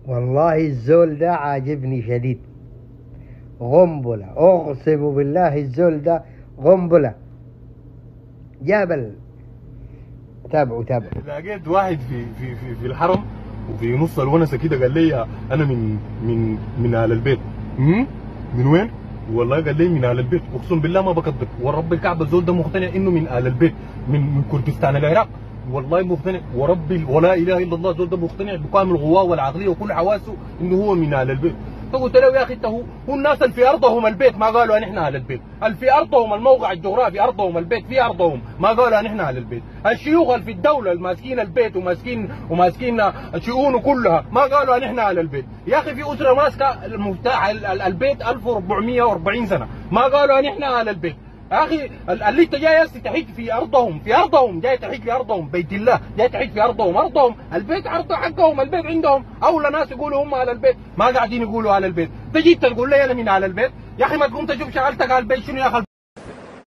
والله الزول ده عاجبني شديد، قنبلة، أقسم بالله الزول ده قنبلة. جابل تابعوا. لقيت واحد في الحرم وفي نص الونسه كده قال لي انا من اهل البيت. من وين؟ والله قال لي من اهل البيت، اقسم بالله ما بكذب ورب الكعبه الزول ده مقتنع انه من اهل البيت، من كردستان العراق، والله مقتنع وربي ولا اله الا الله. الزول ده مقتنع بكامل قواه والعقليه وكل حواسه انه هو من اهل البيت. فقلت له يا اخي انت هو الناس اللي في ارضهم البيت ما قالوا ان احنا اهل البيت، اللي في ارضهم الموقع الجغرافي ارضهم البيت في ارضهم ما قالوا ان احنا اهل البيت، الشيوخ اللي في الدوله الماسكين البيت وماسكين شؤونه كلها ما قالوا ان احنا اهل البيت. يا اخي في اسره ماسكه المفتاح البيت 1440 سنه ما قالوا ان احنا اهل البيت. يا اخي اللي انت جاي هسه تحج في ارضهم جاي تحج في ارضهم، بيت الله جاي تحج في ارضهم البيت عرضه حقهم، البيت عندهم، اولى ناس يقولوا هم على البيت، ما قاعدين يقولوا على البيت. تجي تقول لي انا من على البيت؟ يا اخي ما تقوم تشوف شغلتك على البيت شنو يا اخي